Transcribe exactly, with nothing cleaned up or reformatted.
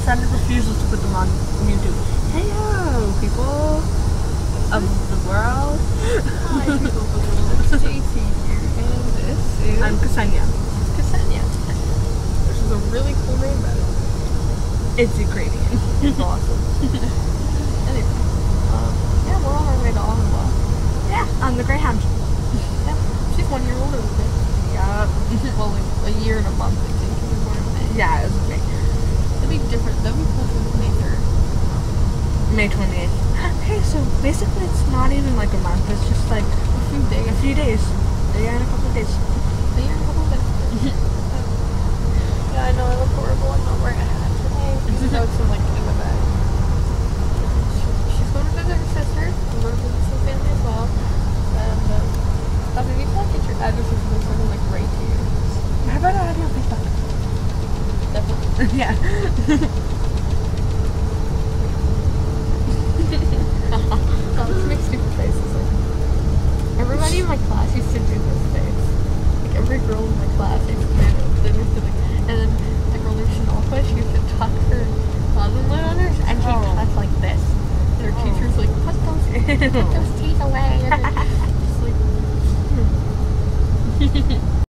friend refuses to put them on YouTube. Hello, people of the world. Hi, people of the world. It's Stacy here, and this is... I'm Ksenia. Ksenia. Which is a really cool name, by the way. It's Ukrainian. It's awesome. Anyway, um, yeah, we're on our way to Ottawa. Yeah, on the Greyhound. Yeah, she's one year older than me. Yeah. Well, like a year and a month, I think. She was born in May. Yeah, it was May. That'd be different. That'd be closer to May third. May twenty-eighth. Hey, so basically it's not even like a month. It's just like A few days. a few days. A year and a couple of days. A year and a couple of days. Yeah, I know. I look horrible. I'm not wearing a hat today. Even though it's in, like, in the bag. She's going to visit her sister. I'm going to visit some family as well. And, um, I mean, you can get your addresses and sort of, like, right to you. How about I have your Facebook? Definitely. Yeah. Oh, let's make stupid faces. Like, everybody in my class used to do this face. Like, every girl in my class used to do it. They used to, like, and then the girl named Shanalfa, she used to tuck her closet lid on her, and she'd Oh. tuck like this. And her Oh. teacher's like, put those, put those teeth away. And just like, hmm.